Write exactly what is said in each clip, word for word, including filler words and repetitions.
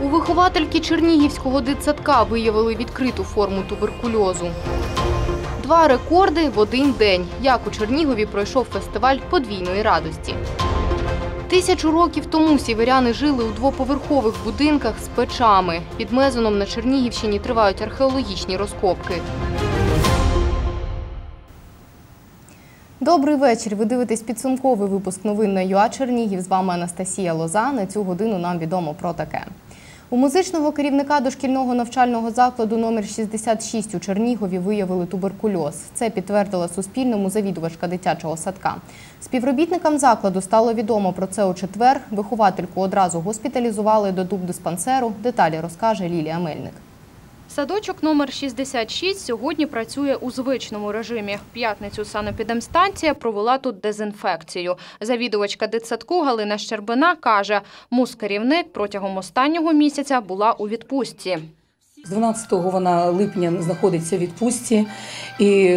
У виховательки Чернігівського дитсадка виявили відкриту форму туберкульозу. Два рекорди в один день. Як у Чернігові пройшов фестиваль подвійної радості. Тисячу років тому сіверяни жили у двоповерхових будинках з печами. Під Мезоном на Чернігівщині тривають археологічні розкопки. Добрий вечір. Ви дивитесь підсумковий випуск новин на ЮА Чернігів. З вами Анастасія Лоза. На цю годину нам відомо про таке. У музичного керівника дошкільного навчального закладу номер шістдесят шість у Чернігові виявили туберкульоз. Це підтвердила Суспільному завідувачка дитячого садка. Співробітникам закладу стало відомо про це у четвер. Виховательку одразу госпіталізували до тубдиспансеру. Деталі розкаже Лілія Мельник. Садочок номер шістдесят шість сьогодні працює у звичному режимі. В п'ятницю санепідемстанція провела тут дезінфекцію. Завідувачка дитсадку Галина Щербина каже, музкерівник протягом останнього місяця була у відпустці. З дванадцятого липня знаходиться в відпустці і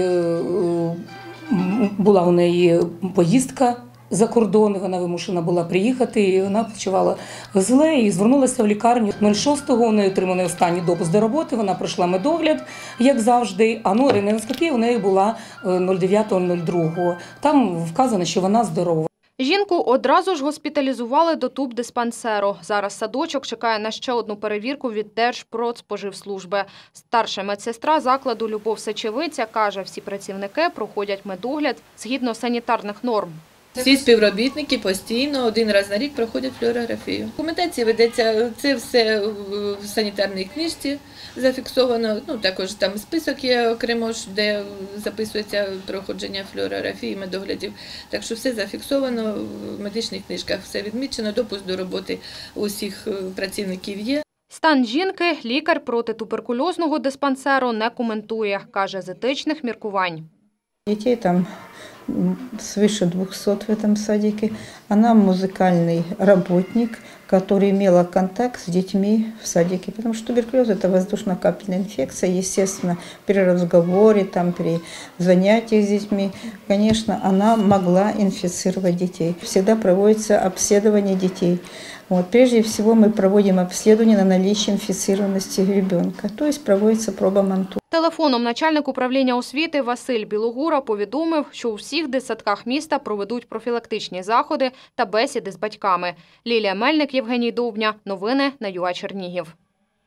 була у неї поїздка за кордон, вона вимушена була приїхати, і вона почувала зле і звернулася в лікарню. шостого у неї отриманий останній допуск до роботи, вона пройшла медогляд, як завжди, а ну, рентгеноскопія у неї була дев'ятого другого. Там вказано, що вона здорова. Жінку одразу ж госпіталізували до тубдиспансеру. Зараз садочок чекає на ще одну перевірку від Держпродспоживслужби. Старша медсестра закладу Любов Сечевиця каже, всі працівники проходять медогляд згідно санітарних норм. Всі співробітники постійно один раз на рік проходять флюорографію. Документація ведеться, це все в санітарній книжці зафіксовано. Ну, також там список є окремо, де записується проходження флюорографії, медоглядів. Так що все зафіксовано в медичних книжках, все відмічено, допуск до роботи усіх працівників є. Стан жінки лікар протитуберкульозного диспансеру не коментує, каже, з етичних міркувань. Дітей там свыше двухсот в этом садике. Она музыкальный работник, который имела контакт с детьми в садике. Потому что туберкулез – это воздушно-капельная инфекция. Естественно, при разговоре, там, при занятиях с детьми, конечно, она могла инфицировать детей. Всегда проводится обследование детей. Вот. Прежде всего мы проводим обследование на наличие инфицированности ребенка, то есть проводится проба манту. Телефоном начальник управління освіти Василь Білогура повідомив, що у всіх дитсадках міста проведуть профілактичні заходи та бесіди з батьками. Лілія Мельник, Євгеній Довбня. Новини на ЮА Чернігів.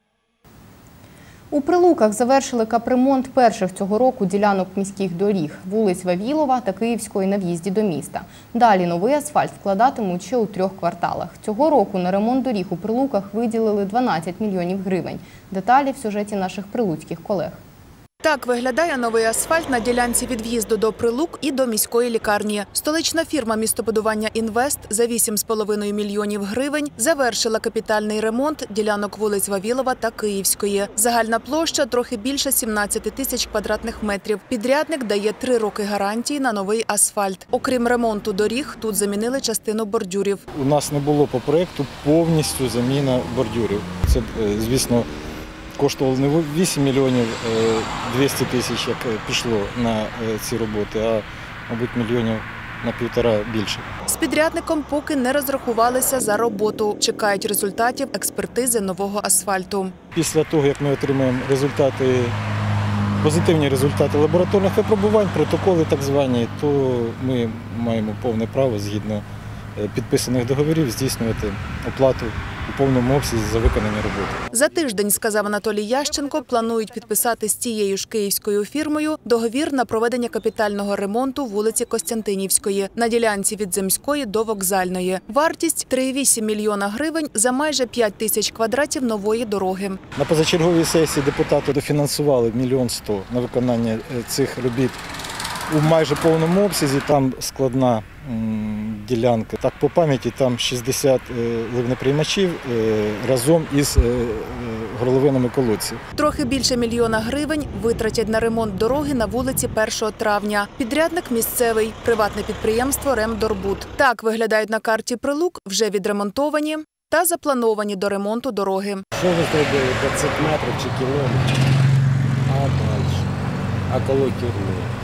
У Прилуках завершили капремонт перших цього року ділянок міських доріг – вулиць Вавілова та Київської на в'їзді до міста. Далі новий асфальт вкладатимуть ще у трьох кварталах. Цього року на ремонт доріг у Прилуках виділили дванадцять мільйонів гривень. Деталі в сюжеті наших прилуцьких колег. Так виглядає новий асфальт на ділянці від в'їзду до Прилук і до міської лікарні. Столична фірма містобудування «Інвест» за вісім з половиною мільйонів гривень завершила капітальний ремонт ділянок вулиць Вавілова та Київської. Загальна площа трохи більше сімнадцяти тисяч квадратних метрів. Підрядник дає три роки гарантії на новий асфальт. Окрім ремонту доріг, тут замінили частину бордюрів. У нас не було по проєкту повністю заміна бордюрів. Це, звісно, коштувало не вісім мільйонів двісті тисяч, як пішло на ці роботи, а, мабуть, мільйонів на півтора більше. З підрядником поки не розрахувалися за роботу. Чекають результатів експертизи нового асфальту. Після того, як ми отримаємо результати, позитивні результати лабораторних випробувань, протоколи так звані, то ми маємо повне право, згідно підписаних договорів, здійснювати оплату у повному обсязі за виконані роботи. За тиждень, сказав Анатолій Ященко, планують підписати з цією ж київською фірмою договір на проведення капітального ремонту вулиці Костянтинівської на ділянці від Земської до Вокзальної. Вартість – три цілих вісім десятих гривень за майже п'ять тисяч квадратів нової дороги. На позачерговій сесії депутати дофінансували мільйон сто на виконання цих робіт у майже повному обсязі. Там складна ділянка. Так, по пам'яті, там шістдесят ливнеприймачів разом із горловинами колодців. Трохи більше мільйона гривень витратять на ремонт дороги на вулиці першого травня. Підрядник місцевий – приватне підприємство «Ремдорбуд». Так виглядають на карті Прилук вже відремонтовані та заплановані до ремонту дороги. Що ви зробили? двадцять метрів чи кілометр? А далі? А коли керує?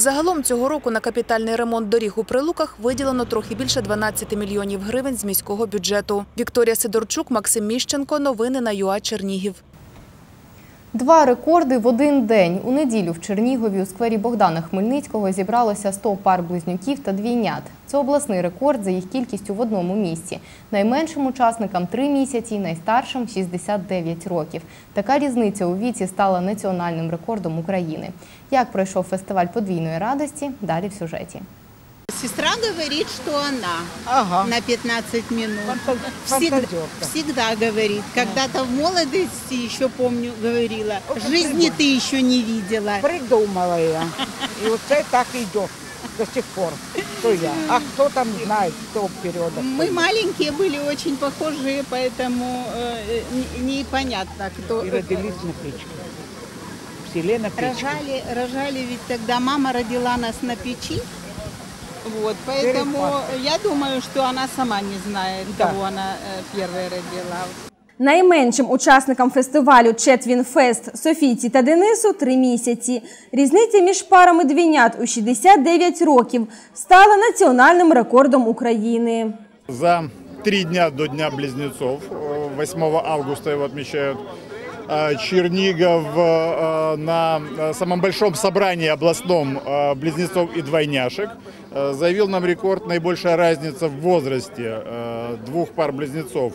Загалом цього року на капітальний ремонт доріг у Прилуках виділено трохи більше дванадцяти мільйонів гривень з міського бюджету. Вікторія Сидорчук, Максим Міщенко. Новини на ЮА Чернігів. Два рекорди в один день. У неділю в Чернігові у сквері Богдана Хмельницького зібралося сто пар близнюків та двійнят. Це обласний рекорд за їх кількістю в одному місці. Найменшим учасникам – три місяці, найстаршим – шістдесят дев'ять років. Така різниця у віці стала національним рекордом України. Як пройшов фестиваль подвійної радості – далі в сюжеті. Сестра говорит, что она Ага. на пятнадцать минут. Всегда, Всегда, всегда говорит. Когда-то в молодости, еще помню, говорила, жизни ты еще не видела. Придумала я. И вот это так идет до сих пор, что я. А кто там знает, кто вперед. Мы маленькие были, очень похожие, поэтому э, не- непонятно, кто... И родились на печке. В селе на печке. Рожали, рожали, ведь тогда мама родила нас на печи. Вот, поэтому я думаю, что она сама не знает, Да. кого она э, первой родила. Найменшим учасникам фестивалю «Четвін-фест» Софійці та Денису – три місяці. Різниця між парами двійнят у шістдесят дев'ять років стала національним рекордом України. За три дня до Дня близнецов, восьмого августа его отмечают, Чернигов на самом большом собрании областном близнецов и двойняшек заявил нам рекорд наибольшая разница в возрасте двух пар близнецов.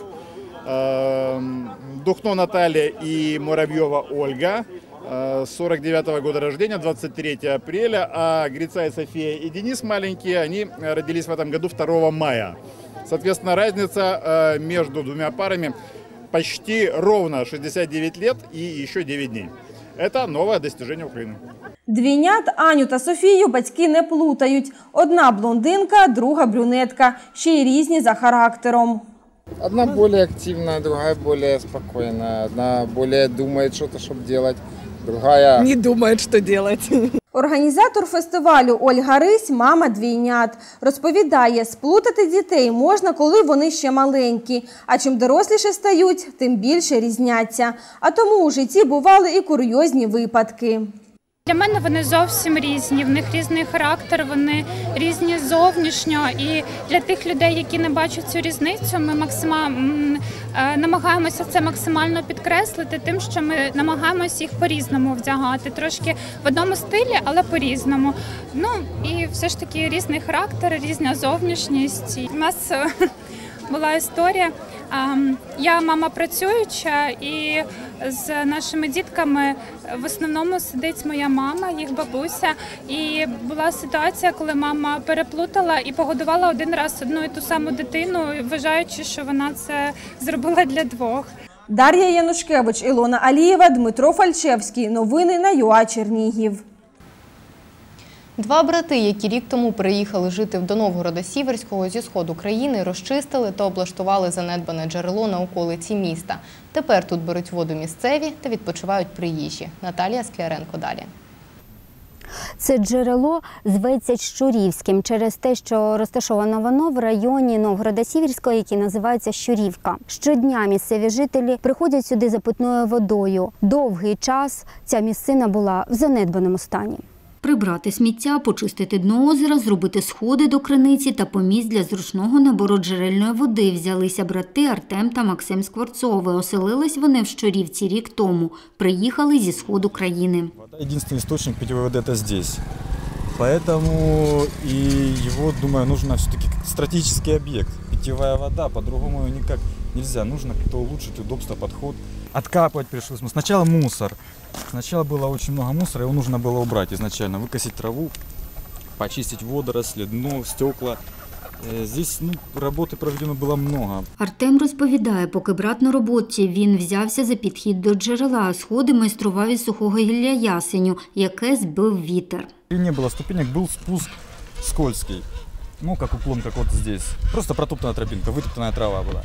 Духно Наталья и Муравьева Ольга, сорок девятого года рождения, двадцать третьего апреля, а Грицай София и Денис маленькие, они родились в этом году второго мая. Соответственно, разница между двумя парами почти ровно шестьдесят девять лет и еще девять дней. Это новое достижение Украины. Двійнят Аню та Софію батьки не плутають. Одна блондинка, друга брюнетка, ще й різні за характером. Одна более активная, другая более спокойная. Одна более думает что-то, чтобы делать, другая... Не думает, что делать. Організатор фестивалю Ольга Рись – мама двійнят. Розповідає, сплутати дітей можна, коли вони ще маленькі. А чим доросліше стають, тим більше різняться. А тому у житті бували і курйозні випадки. Для мене вони зовсім різні, в них різний характер, вони різні зовнішньо. І для тих людей, які не бачать цю різницю, ми максимально намагаємося це максимально підкреслити тим, що ми намагаємося їх по-різному вдягати. Tрошки в одному стилі, але по-різному. Ну і все ж таки різний характер, різна зовнішність. У нас була історія. Я мама працююча, і з нашими дітками в основному сидить моя мама, їх бабуся. І була ситуація, коли мама переплутала і погодувала один раз одну і ту саму дитину, вважаючи, що вона це зробила для двох. Дар'я Янушкевич, Ілона Алієва, Дмитро Фальчевський. Новини на ЮА Чернігів. Два брати, які рік тому приїхали жити до Новгорода-Сіверського зі сходу країни, розчистили та облаштували занедбане джерело на околиці міста. Тепер тут беруть воду місцеві та відпочивають приїжджі. Наталія Скляренко далі. Це джерело зветься Щурівським через те, що розташовано воно в районі Новгорода-Сіверського, який називається Щурівка. Щодня місцеві жителі приходять сюди за питною водою. Довгий час ця місцина була в занедбаному стані. Прибрати сміття, почистити дно озера, зробити сходи до криниці та поміст для зручного набору джерельної води взялися брати Артем та Максим Скворцови. Оселились вони в Щурівці рік тому. Приїхали зі сходу країни. Единственный источник питьевой воды – это здесь. Поэтому и его, думаю, нужно все-таки как стратегический объект. Питьевая вода, по-другому ее никак нельзя. Нужно как-то улучшить удобство, подход. Откапывать пришлось. Сначала мусор. Сначала было очень много мусора, его нужно было убрать изначально. Выкосить траву, почистить водоросли, дно, стекла. Здесь ну, роботи проведено було много. Артем розповідає, поки брат на роботі, він взявся за підхід до джерела, а сходи майстрував із сухого гілля ясеню, яке збив вітер. Не було ступенек, був спуск скользкий. Ну, как уклон, как вот здесь. Просто протоптанная тропинка, вытоптанная трава была.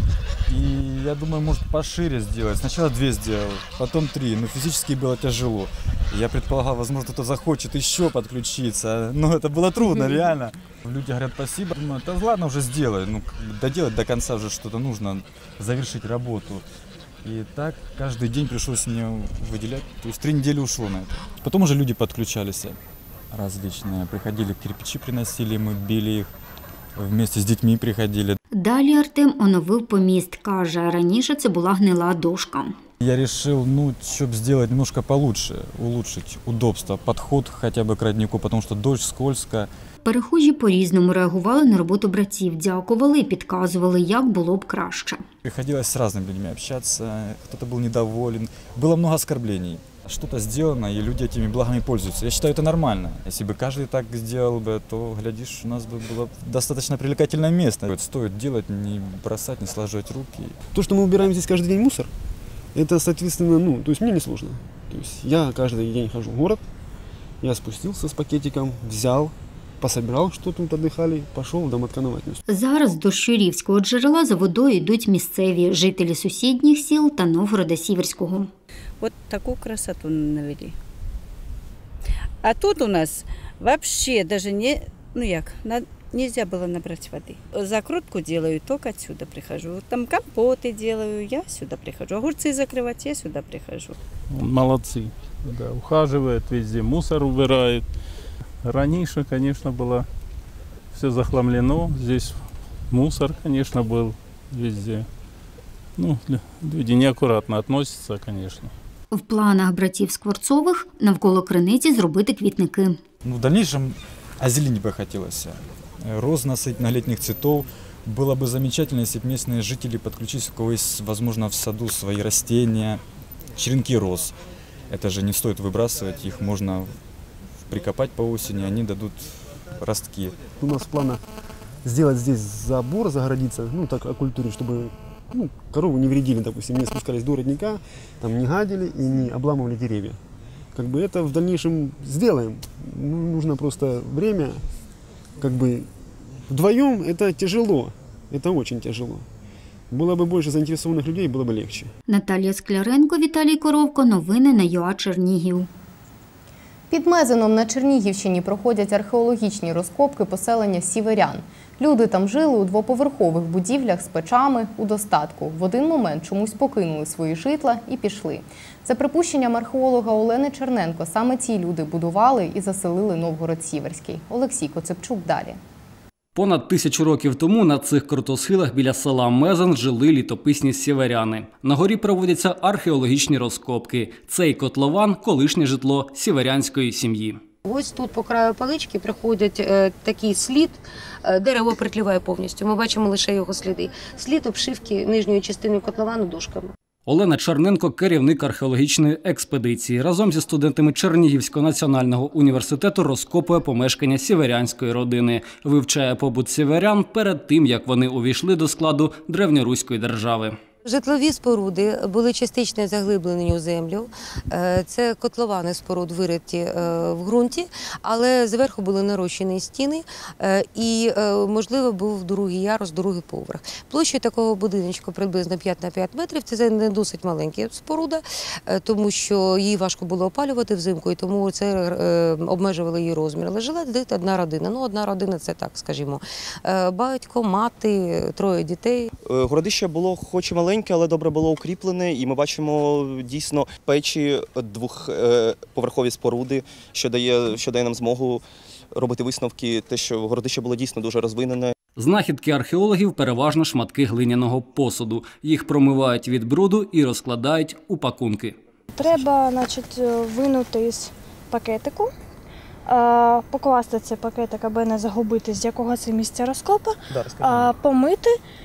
И я думаю, может пошире сделать. Сначала две сделал, потом три. Но физически было тяжело. Я предполагал, возможно, кто-то захочет еще подключиться. Но это было трудно, реально. Люди говорят спасибо. Думаю, да ладно, уже сделай. Ну, доделать до конца уже что-то нужно, завершить работу. И так каждый день пришлось мне выделять. То есть три недели ушло на это. Потом уже люди подключались. различные. Приходили, кирпичи приносили, мы били их. Вместе з дітьми приходили. Далі Артем оновив поміст. Каже, раніше це була гнила дошка. Я решил, ну, чтобы сделать немножко получше, улучшить удобство, подход хотя бы к роднику, потому что дождь, скользко. Перехожі по-різному реагували на роботу братів, дякували і підказували, як було б краще. Приходилось с разными людьми общаться, кто-то был недоволен, было много оскорблений. Что-то сделано, и люди этими благами пользуются. Я считаю, это нормально. Если бы каждый так сделал бы, то, глядишь, у нас бы было достаточно привлекательное место. Стоит делать, не бросать, не сложить руки. То, что мы убираем здесь каждый день мусор, это, соответственно, ну, то есть мне не сложно. То есть я каждый день хожу в город, я спустился с пакетиком, взял, пособирал, что тут отдыхали, пошел домотканывать. Зараз до Щурівського джерела за водою йдуть місцеві жителі сусідніх сіл та Новгорода Сіверського. Вот такую красоту навели. А тут у нас вообще даже не, ну як, на, нельзя было набрать воды. Закрутку делаю, только отсюда прихожу. Там компоты делаю, я сюда прихожу. Огурцы закрывать, я сюда прихожу. Молодцы, да, ухаживают везде, мусор убирают. Раньше, конечно, было все захламлено. Здесь мусор, конечно, был везде. Ну, люди неаккуратно относятся, конечно. В планах братів Скворцових навколо криниці зробити квітники. Ну, в дальнейшем озеленить бы хотелось. Роз насыпных цветов. Было бы замечательно, если бы местные жители подключились, у кого есть, возможно, в саду свои растения, черенки роз. Это же не стоит выбрасывать, их можно прикопать по осени, они дадут ростки. У нас в планах сделать здесь забор, загородиться, ну так окультурить, чтобы ну, корову не вредили, допустим, не спускались до родника, там не гадили и не обламывали деревья. Как бы это в дальнейшем сделаем. Ну, нужно просто время, как бы вдвоем это тяжело, это очень тяжело. Было бы больше заинтересованных людей, было бы легче. Наталія Скляренко, Віталій Коровко. Новини на ЮА Чернігів. Під Мезеном на Чернігівщині проходять археологічні розкопки поселення сіверян. Люди там жили у двоповерхових будівлях з печами у достатку. В один момент чомусь покинули свої житла і пішли. За припущенням археолога Олени Черненко, саме ці люди будували і заселили Новгород-Сіверський. Олексій Коцепчук далі. Понад тисячу років тому на цих крутосхилах біля села Мезен жили літописні сіверяни. На горі проводяться археологічні розкопки. Цей котлован – колишнє житло сіверянської сім'ї. Ось тут по краю палички приходить е, такий слід, е, дерево притліває повністю. Ми бачимо лише його сліди. Слід обшивки нижньої частини котловану дошками. Олена Черненко – керівник археологічної експедиції. Разом зі студентами Чернігівського національного університету розкопує помешкання сіверянської родини. Вивчає побут сіверян перед тим, як вони увійшли до складу древньоруської держави. Житлові споруди були частично заглиблені у землю. Це котловани споруд вириті в ґрунті, але зверху були нарощені стіни і, можливо, був другий ярус, другий поверх. Площа такого будиночку приблизно п'ять на п'ять метрів. Це не досить маленька споруда, тому що її важко було опалювати взимку, і тому це обмежувало її розмір. Але жила тут одна родина. Ну, одна родина – це так, скажімо. Батько, мати, троє дітей. Городище було хоч і маленьке, але добре було укріплене, і ми бачимо дійсно печі, двохповерхові споруди, що дає, що дає нам змогу робити висновки, те, що городище було дійсно дуже розвинене. Знахідки археологів – переважно шматки глиняного посуду. Їх промивають від бруду і розкладають у пакунки. Треба, значить, винути із пакетику, покласти цей пакетик, аби не загубити, з якого це місця розкопу, да, помити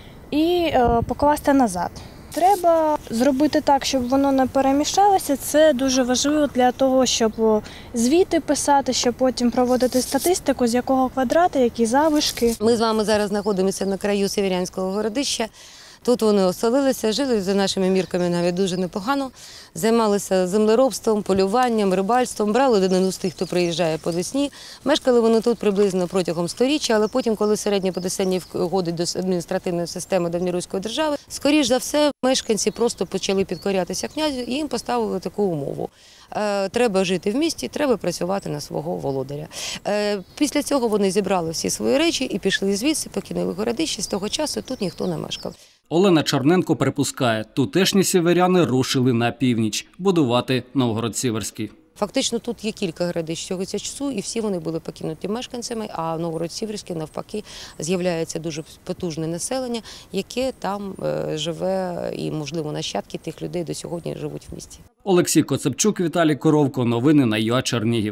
і покласти назад. Треба зробити так, щоб воно не перемішалося. Це дуже важливо для того, щоб звіти писати, щоб потім проводити статистику, з якого квадрата, які залишки. Ми з вами зараз знаходимося на краю сіверянського городища. Тут вони оселилися, жили за нашими мірками навіть дуже непогано, займалися землеробством, полюванням, рибальством, брали данину з тих, хто приїжджає по весні. Мешкали вони тут приблизно протягом сторіччя, але потім, коли середнє Подесення входить до адміністративної системи давньоруської держави, скоріш за все, мешканці просто почали підкорятися князю і їм поставили таку умову. Треба жити в місті, треба працювати на свого володаря. Після цього вони зібрали всі свої речі і пішли звідси, покинули городище. З того часу тут ніхто не мешкав. Олена Черненко припускає, тутешні сіверяни рушили на північ – будувати Новгород-Сіверський. Фактично тут є кілька городищ цього часу, і всі вони були покинуті мешканцями, а в Новгород-Сіверській навпаки з'являється дуже потужне населення, яке там живе і, можливо, нащадки тих людей до сьогодні живуть в місті. Олексій Коцепчук, Віталій Коровко. Новини на ЮА Чернігів.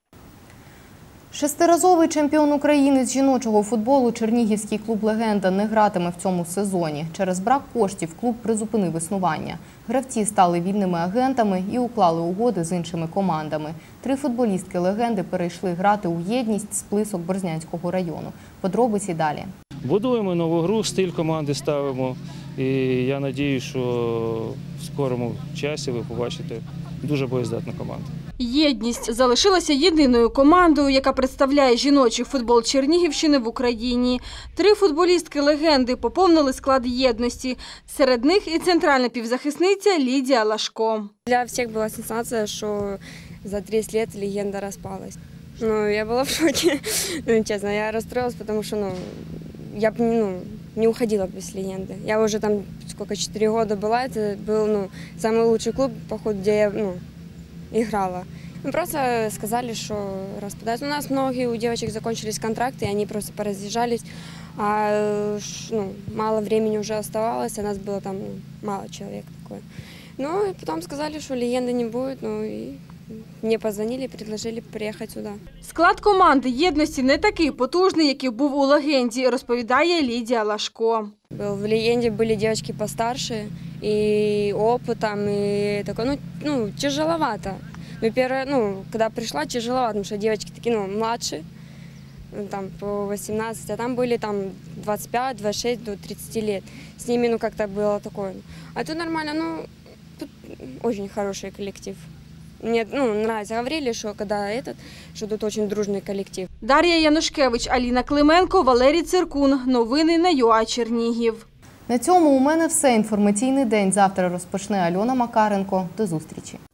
Шестиразовий чемпіон України з жіночого футболу чернігівський клуб «Легенда» не гратиме в цьому сезоні. Через брак коштів клуб призупинив існування. Гравці стали вільними агентами і уклали угоди з іншими командами. Три футболістки «Легенди» перейшли грати у «Єдність» з Плисок Борзнянського району. Подробиці далі. Будуємо нову гру, стиль команди ставимо. І я сподіваюся, що в скорому часі ви побачите дуже боєздатну команду. «Єдність» залишилася єдиною командою, яка представляє жіночий футбол Чернігівщини в Україні. Три футболістки «Легенди» поповнили склад «Єдності». Серед них і центральна півзахисниця Лідія Лашко. Для всіх була сенсація, що за тридцять років «Легенда» розпалась. Ну, я була в шокі, ну, чесно, я розстроїлась, тому що, ну, я б, ну, не уходила без «Легенды». Я уже там, сколько, четыре года была, это был, ну, самый лучший клуб, походу, где я, ну, играла. Мы просто сказали, что распадаются. У нас многие у девочек закончились контракты, и они просто поразъезжались. А, ну, мало времени уже оставалось, а нас было там, ну, мало человек такое. Ну, и потом сказали, что «Легенды» не будет, ну, и мені позвонили і предложили приїхати сюди. Склад команди «Єдності» не такий потужний, який був у «Легенді», розповідає Лідія Лашко. В «Легенді» були дівчатки постарше, і опитом, і таке, ну, ну, тяжеловато. Ну, перше, ну, коли прийшла, тяжеловато, тому що дівчатки такі, ну, младші, там, по вісімнадцять, а там були там двадцять п'ять, двадцять шість до тридцати років. З ними, ну, як-то було таке. А тут нормально, ну, тут дуже хороший колектив. Мне, ну, нравится. Говорили, что когда этот, что тут очень дружный коллектив. Дар'я Янушкевич, Аліна Клименко, Валерій Циркун. Новини на ЮА Чернігів. На цьому у мене все. Інформаційний день завтра розпочне Альона Макаренко. До зустрічі.